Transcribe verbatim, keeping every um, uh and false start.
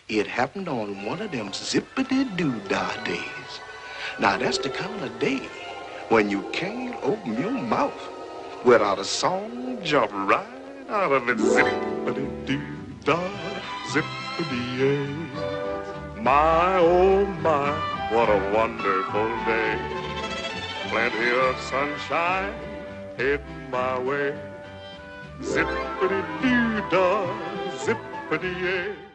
It happened on one of them zip-a-dee-doo-dah days. Now, that's the kind of day when you can't open your mouth without a song jump right out of it. Zip-a-dee-doo-dah, zip-a-dee-yay. My, oh my, what a wonderful day. Plenty of sunshine heading my way. Zip-a-dee-doo-dah, zip-a-dee-yay.